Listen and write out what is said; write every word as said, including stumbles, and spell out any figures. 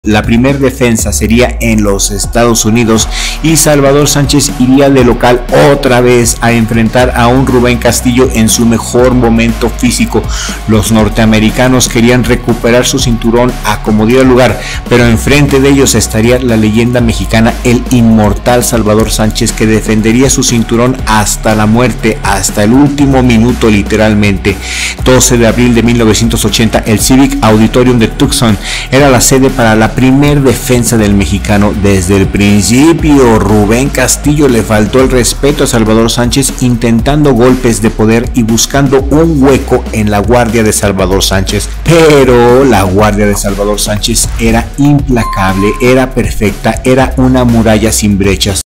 La primer defensa sería en los Estados Unidos y Salvador Sánchez iría de local otra vez a enfrentar a un Rubén Castillo en su mejor momento físico. Los norteamericanos querían recuperar su cinturón a como diera lugar, pero enfrente de ellos estaría la leyenda mexicana, el inmortal Salvador Sánchez, que defendería su cinturón hasta la muerte, hasta el último minuto literalmente. doce de abril de mil novecientos ochenta, el Civic Auditorium de Tucson era la sede para la primer defensa del mexicano. Desde el principio, Rubén Castillo le faltó el respeto a Salvador Sánchez, intentando golpes de poder y buscando un hueco en la guardia de Salvador Sánchez, pero la guardia de Salvador Sánchez era implacable, era perfecta, era una muralla sin brechas.